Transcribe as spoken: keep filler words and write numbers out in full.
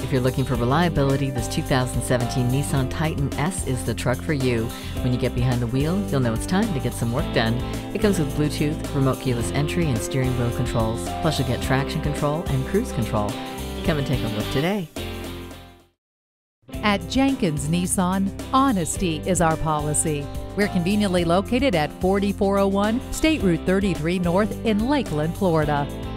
If you're looking for reliability, this two thousand seventeen Nissan Titan S is the truck for you. When you get behind the wheel, you'll know it's time to get some work done. It comes with Bluetooth, remote keyless entry, and steering wheel controls. Plus, you'll get traction control and cruise control. Come and take a look today. At Jenkins Nissan, honesty is our policy. We're conveniently located at forty-four oh one State Route thirty-three North in Lakeland, Florida.